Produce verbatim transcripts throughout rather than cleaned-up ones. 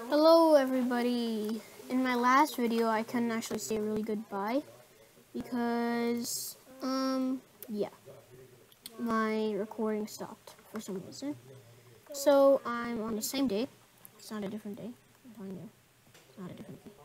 Hello everybody. In my last video I couldn't actually say really goodbye because um yeah, my recording stopped for some reason. So I'm on the same day. It's not a different day. I'm telling you. It's not a different day.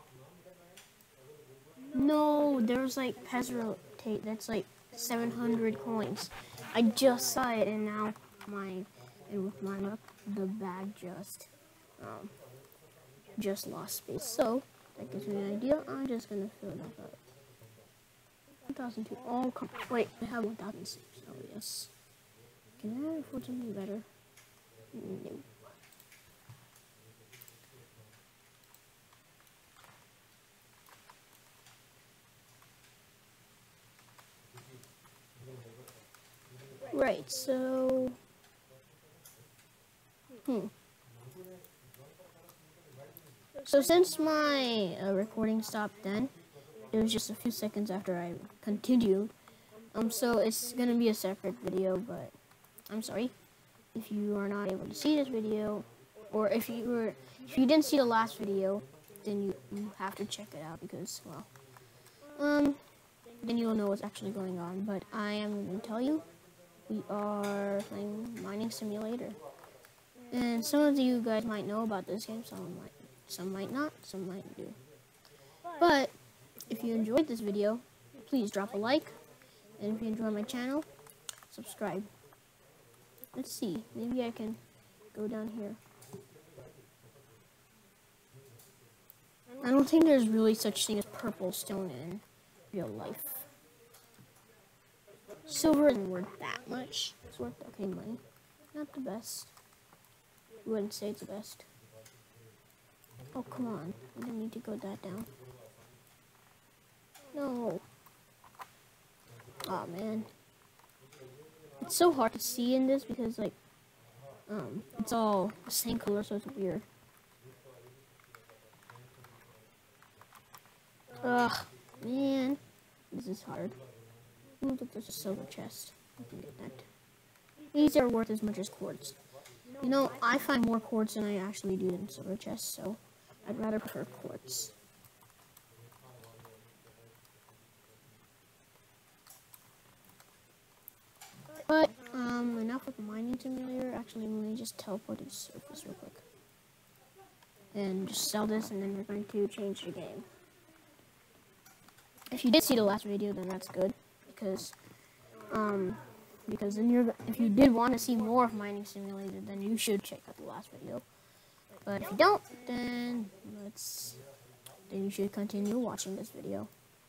No, there's like Pezro tape that's like seven hundred coins. I just saw it and now my and with my luck the bag just um just lost space. So that gives me an idea. I'm just gonna fill it back up. one thousand two. Oh, come on. Wait, I have one thousand six. Oh, yes. Can I afford something better? No. Right, so. Hmm. So, since my uh, recording stopped then, it was just a few seconds after I continued. Um, so it's gonna be a separate video, but I'm sorry if you are not able to see this video, or if you were, if you didn't see the last video, then you, you have to check it out because, well, um, then you'll know what's actually going on. But I am going to tell you, we are playing Mining Simulator, and some of you guys might know about this game, some might, some might not, some might do. But if you enjoyed this video, please drop a like, and if you enjoy my channel, subscribe. Let's see, maybe I can go down here. I don't think there's really such thing as purple stone in real life. Silver isn't worth that much. It's worth okay money. Not the best. I wouldn't say it's the best. Oh, come on. I didn't need to go that down. No. Oh man. It's so hard to see in this because like um it's all the same color, so it's weird. Ugh, man. This is hard. Ooh, look, there's a silver chest. I can get that. These are worth as much as quartz. You know, I find more quartz than I actually do in silver chests, so I'd rather prefer quartz. But, um, enough with the mining simulator. Actually, let me just teleport to the surface real quick. And just sell this, and then we're going to change the game. If you did see the last video, then that's good. Because, um, because then you're, if you did want to see more of Mining Simulator, then you should check out the last video. But if you don't, then let's, then you should continue watching this video.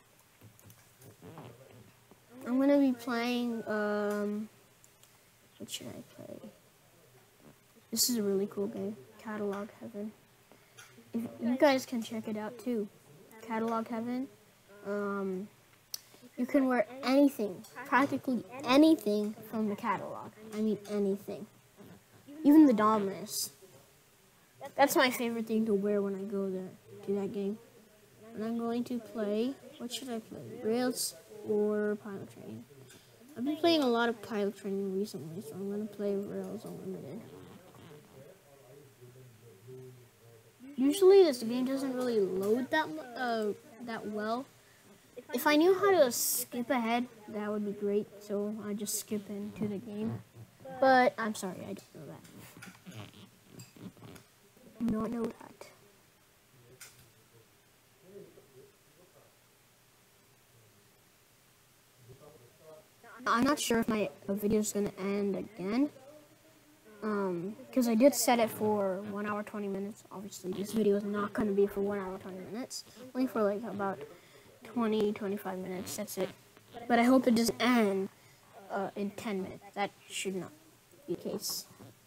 I'm gonna be playing, um, what should I play? This is a really cool game, Catalog Heaven. If you guys can check it out too. Catalog Heaven. Um, you can wear anything, practically anything from the catalog. I mean anything. Even the Dominus. That's my favorite thing to wear when I go there to that game. And I'm going to play, what should I play? Rails or Pilot Training? I've been playing a lot of Pilot Training recently, so I'm going to play Rails Unlimited. Usually this game doesn't really load that uh, that well. If I knew how to skip ahead, that would be great, so I just skip into the game. But I'm sorry, I didn't know that. I do not know that. I'm not sure if my video is going to end again. Um, because I did set it for one hour, twenty minutes. Obviously, this video is not going to be for one hour, twenty minutes. Only for like about twenty, twenty-five minutes. That's it. But I hope it doesn't end uh, in ten minutes. That should not be the case.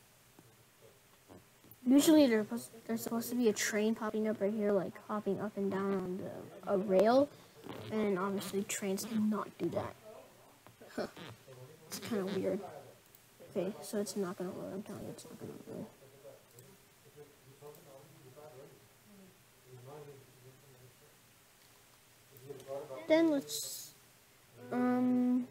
Usually, there's supposed, there's supposed to be a train popping up right here, like hopping up and down on the, a rail. And obviously, trains cannot do that. Huh. It's kind of weird. Okay, so it's not going to load. I'm telling you, it's not going to load. Then let's, um,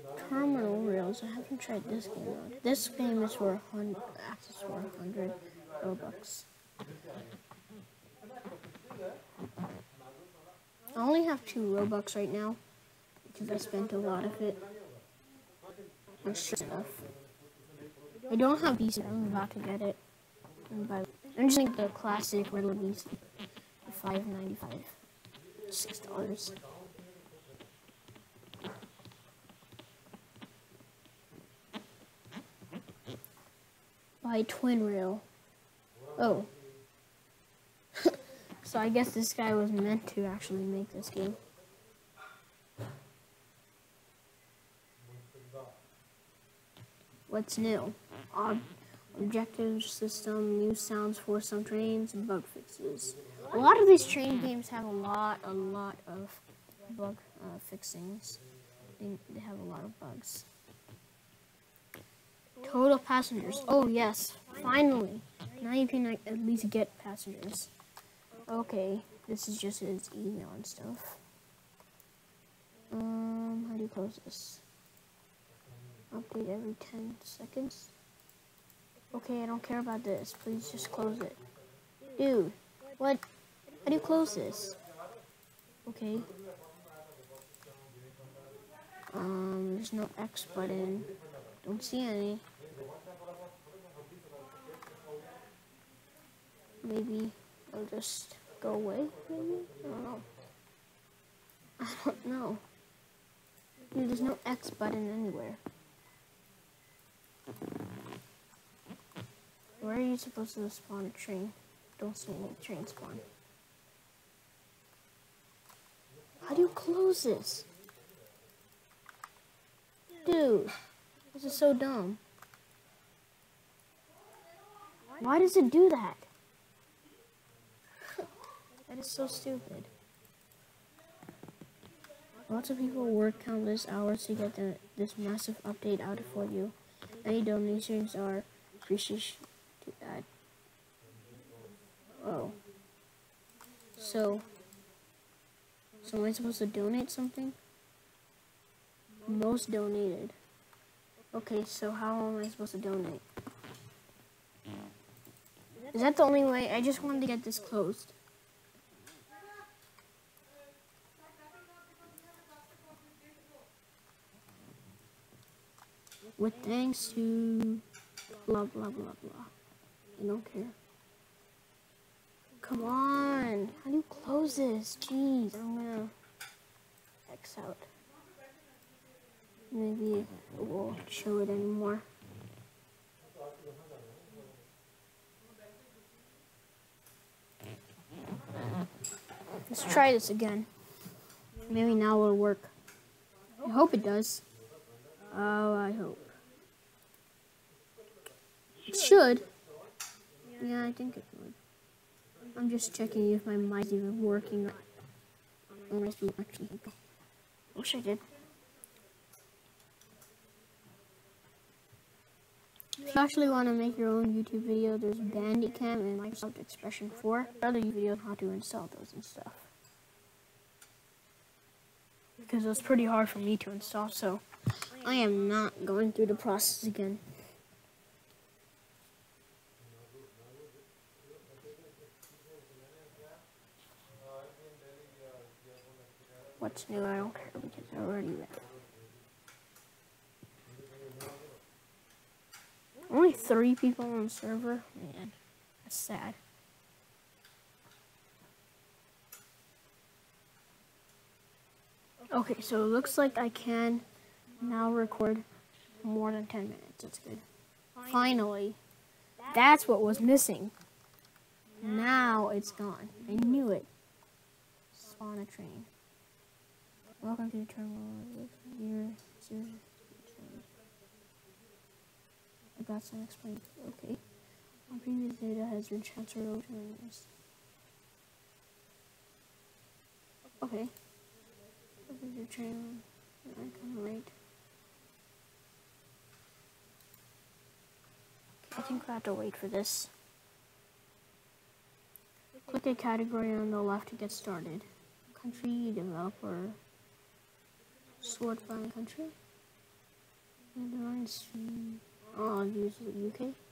Terminal Rails. I haven't tried this game out. This game is for one hundred, access for one hundred. Robux. I only have two Robux right now because I spent a lot of it on stuff. I don't have V C. I'm about to get it. I'm, about, I'm just getting the classic regular V C for five ninety-five, six dollars. By Twin Rail. Oh. So I guess this guy was meant to actually make this game. What's new? Ob objective system, new sounds for some trains, and bug fixes. A lot of these train games have a lot, a lot of bug uh, fixings. They, they have a lot of bugs. Total passengers. Oh yes, finally. Now you can like, at least get passengers. Okay, this is just his email and stuff. Um, how do you close this? Update every ten seconds. Okay, I don't care about this. Please just close it. Dude, what? How do you close this? Okay. Um, there's no X button. Don't see any. Maybe I'll just go away, maybe? I don't know. I don't know. Dude, there's no X button anywhere. Where are you supposed to spawn a train? Don't see any train spawn. How do you close this? Dude, this is so dumb. Why does it do that? That is so stupid. Lots of people work countless hours to get the, this massive update out for you. Any donations are appreciated to add. Oh. So, so am I supposed to donate something? Most donated. Okay, so how am I supposed to donate? Is that the only way? I just wanted to get this closed. With thanks to blah blah blah blah. I don't care. Come on. How do you close this? Jeez, I'm gonna X out. Maybe it won't show it anymore. Let's try this again. Maybe now it'll work. I hope it does. Oh, I hope. It should. Yeah, I think it would. I'm just checking if my mic's even working. Actually, wish I did. If you actually want to make your own YouTube video, there's Bandicam and Microsoft Expression four. Other videos on how to install those and stuff. Because it was pretty hard for me to install, so I am not going through the process again. What's new? I don't care because I already read it. Only three people on the server? Man, that's sad. Okay, so it looks like I can now record more than ten minutes. That's good. Finally. That's what was missing. Now it's gone. I knew it. Spawn a train. Welcome to the terminal. I got some explained. Okay. My previous data has been transferred over to this. Okay. The train icon right. I think I have to wait for this. Click a category on the left to get started. Country, developer, sort by country. And the lines, oh, I'll use the U K.